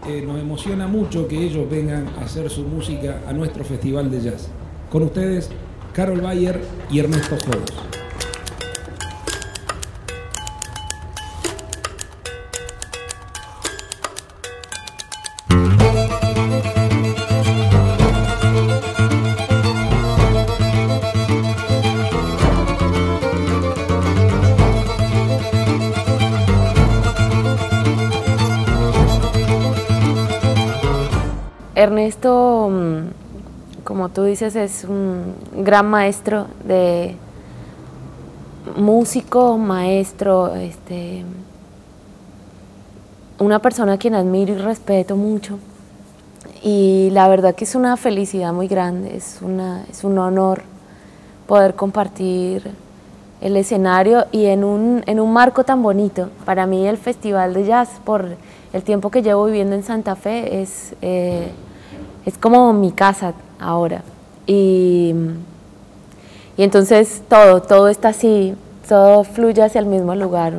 nos emociona mucho que ellos vengan a hacer su música a nuestro festival de jazz. Con ustedes, Carol Bayer y Ernesto Jobos. Ernesto, como tú dices, es un gran maestro de músico, maestro, una persona a quien admiro y respeto mucho. Y la verdad que es una felicidad muy grande, es un honor poder compartir el escenario y en un marco tan bonito. Para mí el Festival de Jazz, por el tiempo que llevo viviendo en Santa Fe, es como mi casa ahora. Y entonces todo está así, todo fluye hacia el mismo lugar,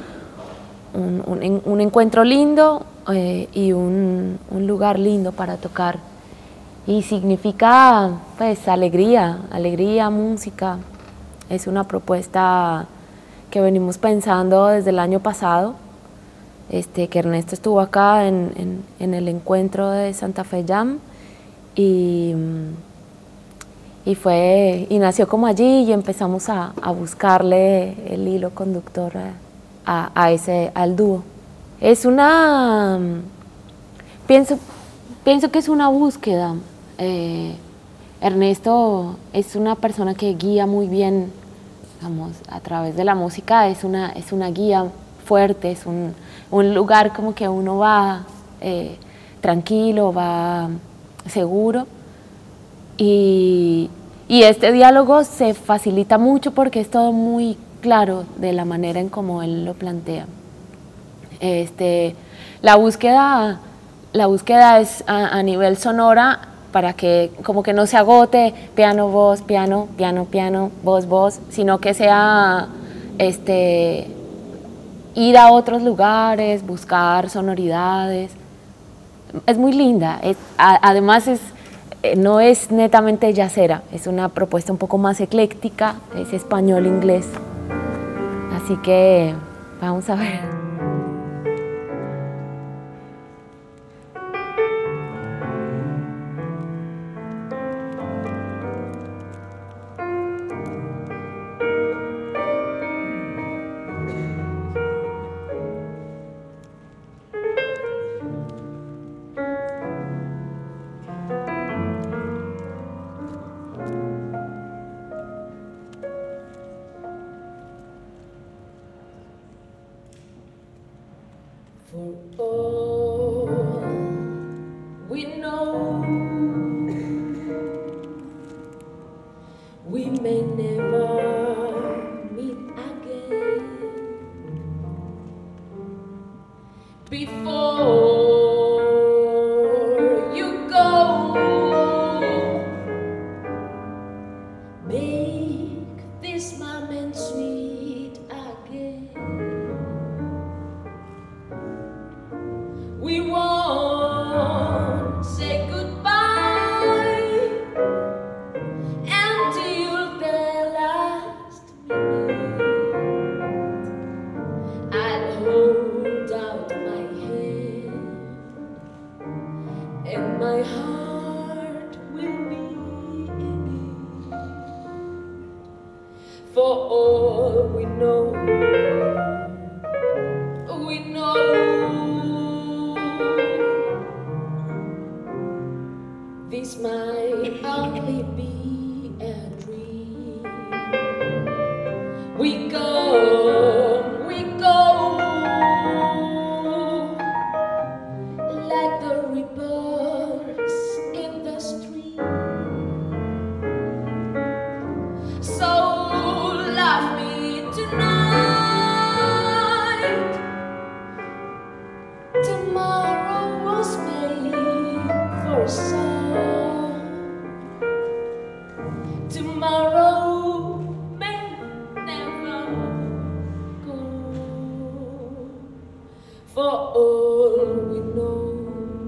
un encuentro lindo y un lugar lindo para tocar. Y significa pues alegría, música. Es una propuesta que venimos pensando desde el año pasado, que Ernesto estuvo acá en el encuentro de Santa Fe Jam y nació como allí y empezamos a buscarle el hilo conductor al dúo. Pienso que es una búsqueda. Ernesto es una persona que guía muy bien, digamos, a través de la música, es una guía fuerte, es un lugar como que uno va tranquilo, va seguro, y este diálogo se facilita mucho porque es todo muy claro de la manera en cómo él lo plantea. La búsqueda es a nivel sonora, para que como que no se agote piano, voz, piano, piano, piano, voz, voz, sino que sea ir a otros lugares, buscar sonoridades. Es muy linda, además no es netamente jazzera, es una propuesta un poco más ecléctica, es español-inglés, así que vamos a ver. For all we know, we may never meet again. Before you go, make this moment sweet again. We won't say goodbye until the last minute. I'll hold out my hand and my heart will be in it. For all we know, this might only be a dream. We go like the ripples in the stream. So love me tonight. Tomorrow was made for some. Tomorrow may never go. For all we know,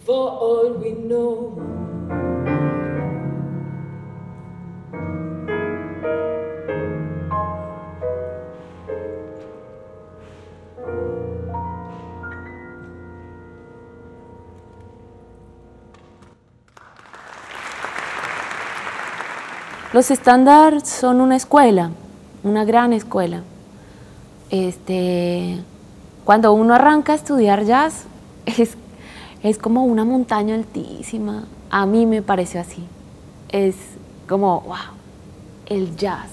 for all we know. Los estándares son una escuela, una gran escuela. Cuando uno arranca a estudiar jazz, es como una montaña altísima. A mí me pareció así. Es como, wow, el jazz.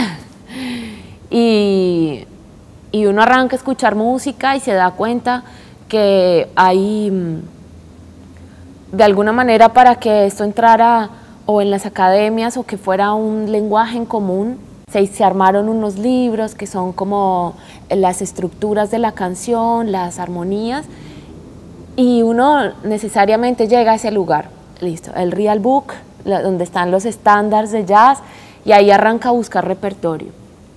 y uno arranca a escuchar música y se da cuenta que hay, de alguna manera, para que esto entrara o en las academias o que fuera un lenguaje en común, se armaron unos libros que son como las estructuras de la canción, las armonías, y uno necesariamente llega a ese lugar, listo, el Real Book, donde están los estándares de jazz, y ahí arranca a buscar repertorio.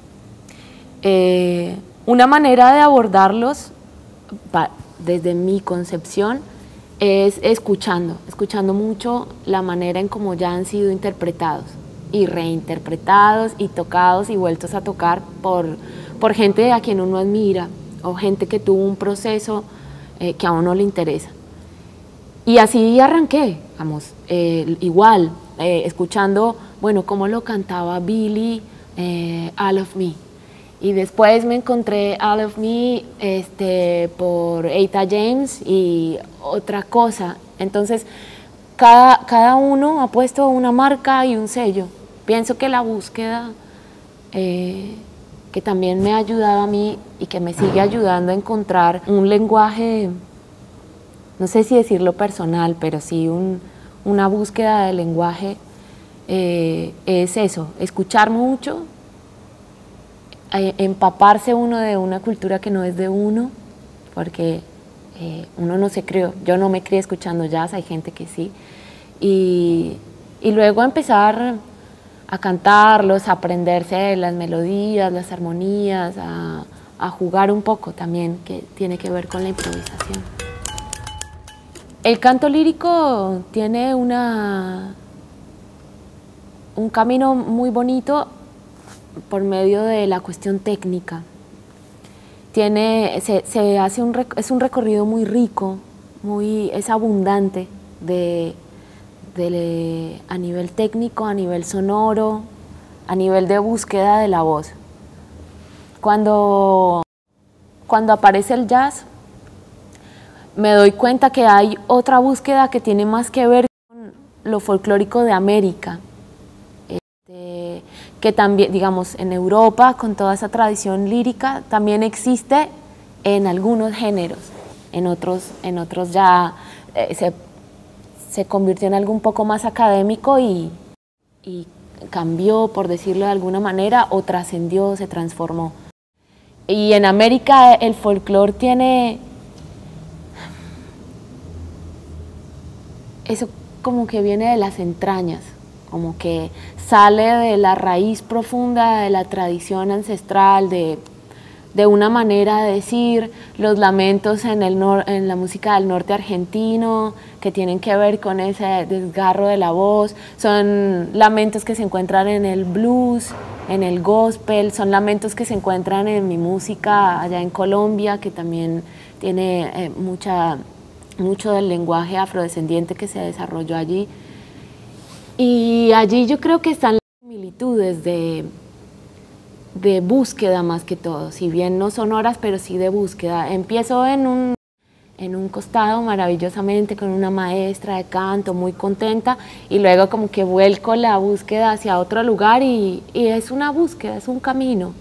Una manera de abordarlos, desde mi concepción, es escuchando mucho la manera en cómo ya han sido interpretados y reinterpretados y tocados y vueltos a tocar por gente a quien uno admira o gente que tuvo un proceso que a uno le interesa. Y así arranqué, vamos, igual, escuchando, bueno, cómo lo cantaba Billy, All of Me. Y después me encontré All of Me por Etta James y otra cosa. Entonces, cada uno ha puesto una marca y un sello. Pienso que la búsqueda, que también me ha ayudado a mí y que me sigue ayudando a encontrar un lenguaje, no sé si decirlo personal, pero sí una búsqueda de lenguaje, es eso, escuchar mucho, empaparse uno de una cultura que no es de uno, porque uno no se crió, yo no me crié escuchando jazz, hay gente que sí, y luego empezar a cantarlos, a aprenderse las melodías, las armonías, a jugar un poco también, que tiene que ver con la improvisación. El canto lírico tiene un camino muy bonito por medio de la cuestión técnica. Es un recorrido muy rico, es abundante a nivel técnico, a nivel sonoro, a nivel de búsqueda de la voz. Cuando aparece el jazz, me doy cuenta que hay otra búsqueda que tiene más que ver con lo folclórico de América, que también, digamos, en Europa, con toda esa tradición lírica, también existe en algunos géneros, en otros ya se convirtió en algo un poco más académico y cambió, por decirlo de alguna manera, o trascendió, se transformó. Y en América el folclore tiene eso, como que viene de las entrañas, como que sale de la raíz profunda de la tradición ancestral, de una manera de decir, los lamentos en la música del norte argentino, que tienen que ver con ese desgarro de la voz, son lamentos que se encuentran en el blues, en el gospel, son lamentos que se encuentran en mi música allá en Colombia, que también tiene mucho del lenguaje afrodescendiente que se desarrolló allí. Y allí yo creo que están las similitudes de búsqueda más que todo, si bien no sonoras, pero sí de búsqueda. Empiezo en un costado maravillosamente con una maestra de canto muy contenta y luego como que vuelco la búsqueda hacia otro lugar y es una búsqueda, es un camino.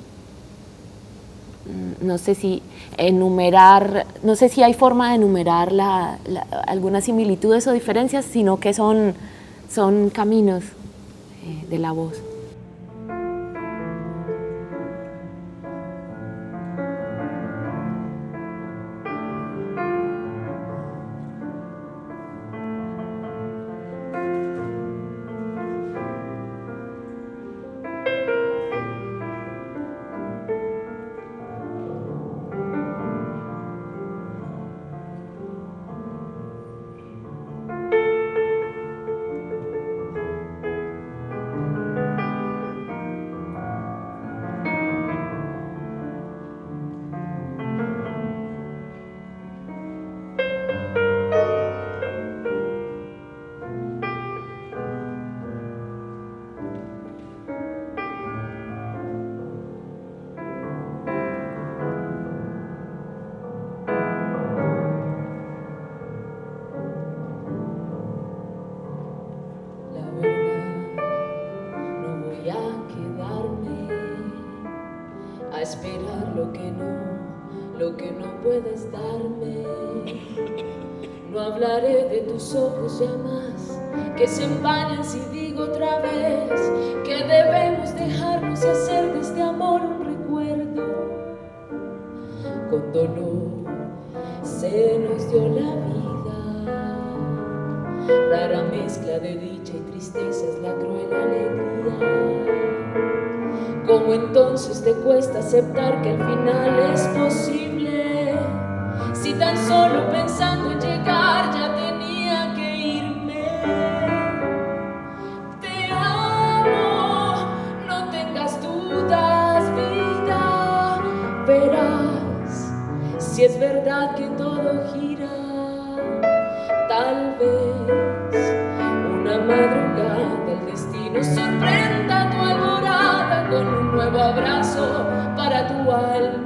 No sé si no sé si hay forma de enumerar algunas similitudes o diferencias, sino que son caminos de la voz. puedes darme. No hablaré de tus ojos ya más, que se empañan si digo otra vez que debemos dejarnos y hacer de este amor un recuerdo. Con dolor se nos dio la vida, rara mezcla de dicha y tristeza es la cruel alegría. ¿Cómo entonces te cuesta aceptar que al final es posible? Si tan solo pensando en llegar ya tenía que irme. Te amo, no tengas dudas, vida. Verás si es verdad que todo gira. Tal vez una madrugada el destino sorprenda tu alborada con un nuevo abrazo para tu alma.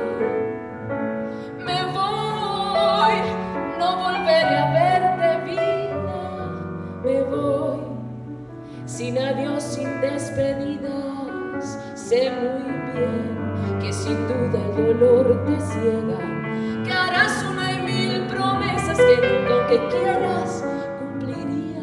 Me voy, no volveré a verte, vida. Me voy, sin adiós, sin despedidas. Sé muy bien que sin duda el dolor te ciega, que harás una y mil promesas que nunca aunque quieras cumplirías.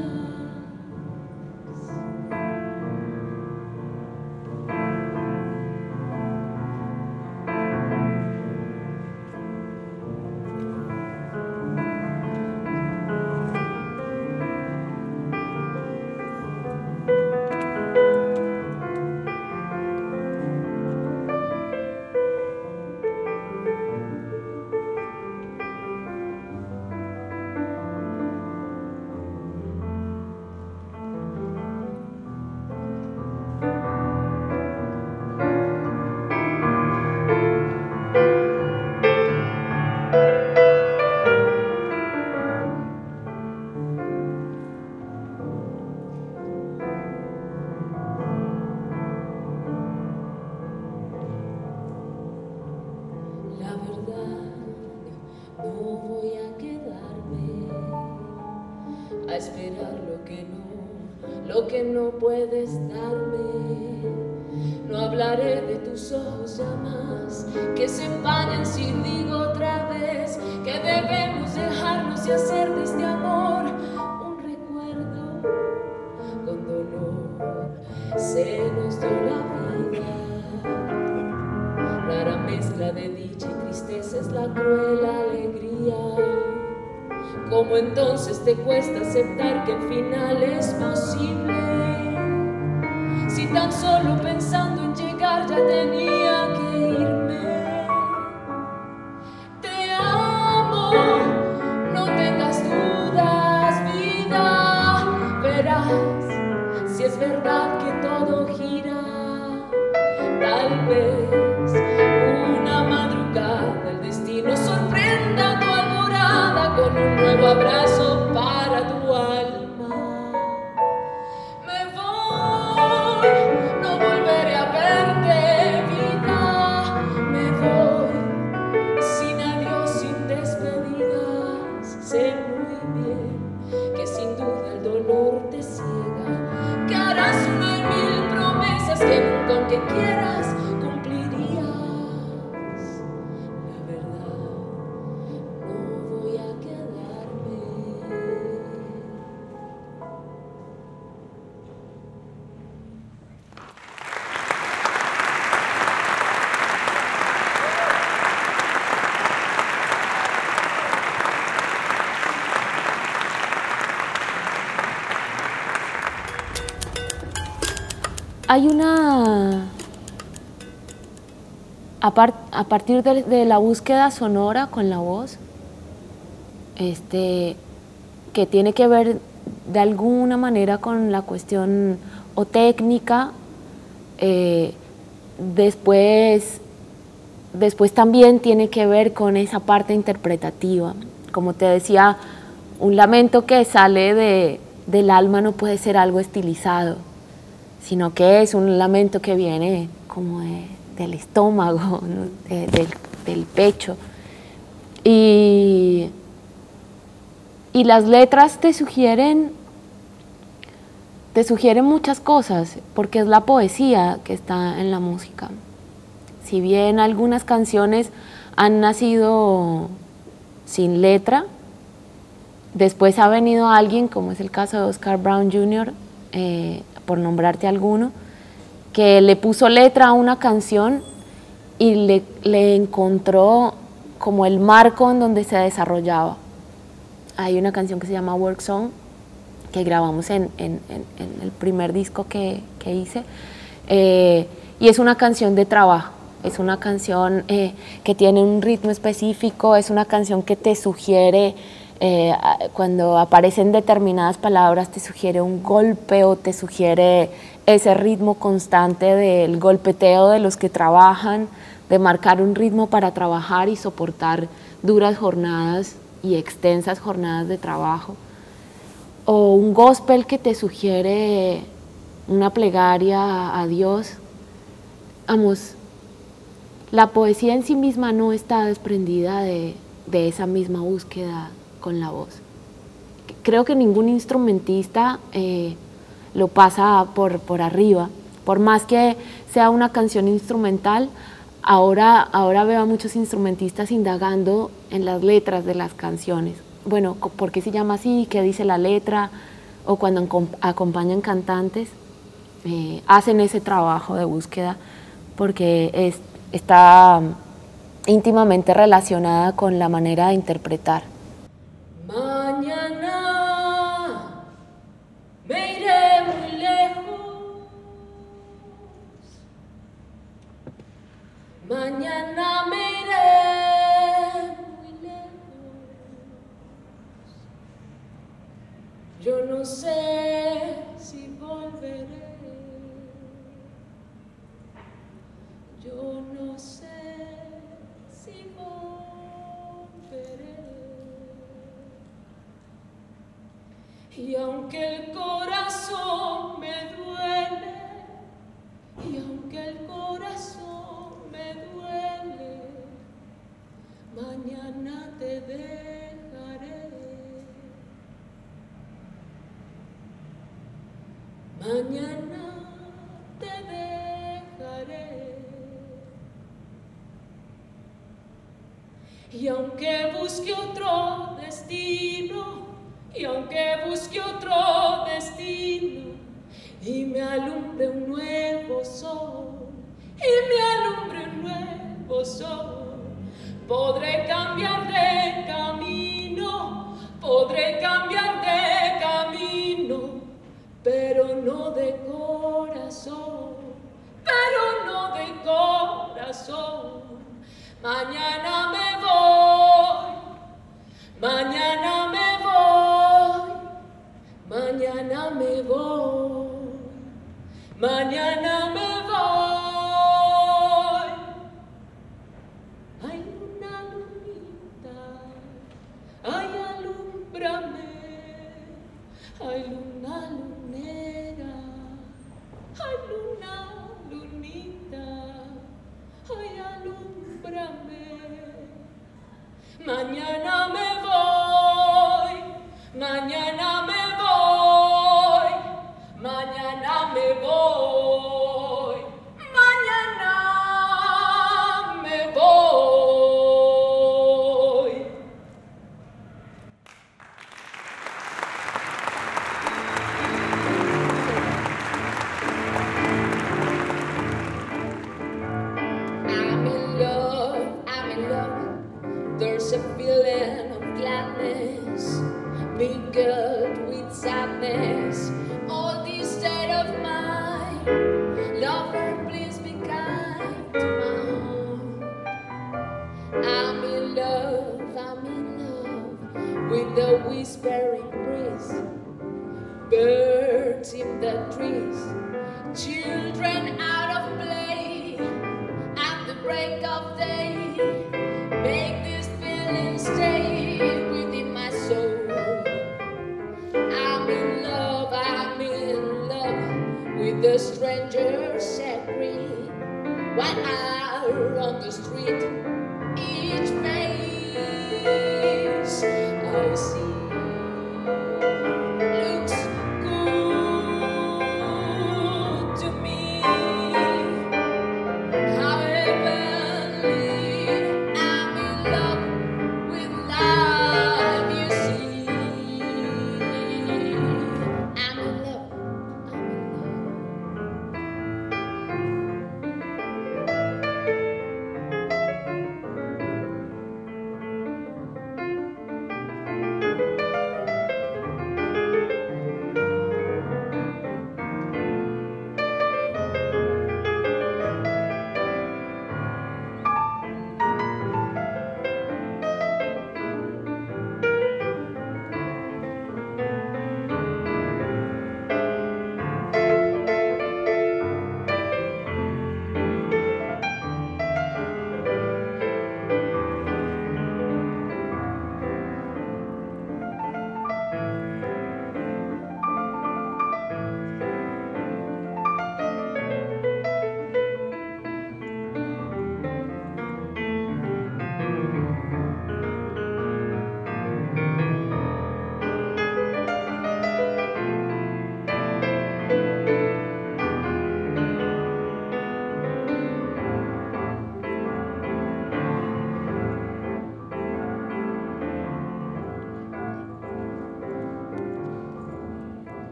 Esperar lo que no puedes darme. No hablaré de tus ojos ya más, que se empañan si digo otra vez que debemos dejarnos y hacer de este amor un recuerdo. Con dolor se nos dio la vida, rara mezcla de dicha y tristeza es la cruel alegría. ¿Cómo entonces te cuesta aceptar que el final es posible? Si tan solo pensando en llegar ya tenía que irme. Te amo, no tengas dudas, vida. Verás si es verdad que todo gira. Tal vez una madrugada el destino sorprenda tu alborada con un nuevo abrazo para tu alma. Me voy, no volveré a verte, vida. Me voy, sin adiós, sin despedidas. Sé muy bien que sin duda el dolor te ciega, que harás una y mil promesas que nunca aunque quieras cumplirías. La verdad, no voy a quedarme. Hay una, a partir de la búsqueda sonora con la voz, que tiene que ver de alguna manera con la cuestión o técnica, después también tiene que ver con esa parte interpretativa. Como te decía, un lamento que sale del alma no puede ser algo estilizado, sino que es un lamento que viene como del estómago, ¿no? del pecho. Y las letras te sugieren muchas cosas, porque es la poesía que está en la música. Si bien algunas canciones han nacido sin letra. Después ha venido alguien, como es el caso de Oscar Brown Jr., por nombrarte alguno, que le puso letra a una canción y le encontró como el marco en donde se desarrollaba. Hay una canción que se llama Work Song, que grabamos en el primer disco que hice, y es una canción de trabajo, es una canción que tiene un ritmo específico, es una canción que te sugiere, cuando aparecen determinadas palabras, te sugiere un golpe o te sugiere ese ritmo constante del golpeteo de los que trabajan, de marcar un ritmo para trabajar y soportar duras jornadas y extensas jornadas de trabajo. O un gospel que te sugiere una plegaria a Dios. Vamos, la poesía en sí misma no está desprendida de esa misma búsqueda con la voz. Creo que ningún instrumentista lo pasa por arriba. Por más que sea una canción instrumental, ahora veo a muchos instrumentistas indagando en las letras de las canciones. Bueno, ¿por qué se llama así? ¿Qué dice la letra? O cuando acompañan cantantes, hacen ese trabajo de búsqueda porque está íntimamente relacionada con la manera de interpretar. Mañana me iré muy lejos, mañana me iré muy lejos, yo no sé si volveré, yo no sé si volveré. Y aunque el corazón me duele, y aunque el corazón me duele, mañana te dejaré. Mañana te dejaré. Y aunque busque otro destino, y aunque busque otro destino, y me alumbre un nuevo sol, y me alumbre un nuevo sol, podré cambiar de camino, podré cambiar de camino, pero no de corazón, pero no de corazón. Mañana me voy, mañana me voy, mañana me voy, mañana me voy. Ay, luna, lunita, ay, alúmbrame, ay, luna, lunera, ay, luna, lunita, ay, alúmbrame. Mañana me voy, mañana me voy, mañana me voy, mañana me voy. I'm in love, I'm in love. There's a feeling of gladness, mingled with sadness. All this state of mind, lover, please be kind to my heart. I'm in love with the whispering breeze, birds in the trees, children out of play at the break of day. Make this feeling stay within my soul. I'm in love with the stranger set free. One hour on the street, each face I see looks good to me.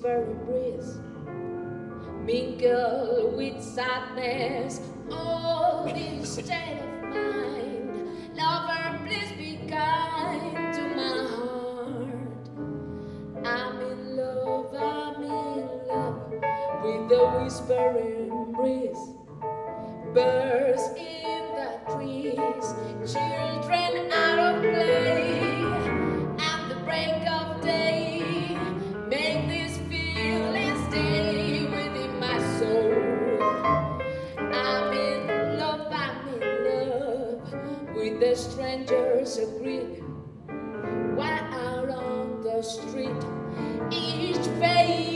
whispering breeze, mingle with sadness, all in state of mind. Lover, please be kind to my heart. I'm in love with the whispering breeze, birds in the trees, children out of play, at the break of day, make this feeling stay within my soul. I'm in love with the strangers agreed, while out on the street, each face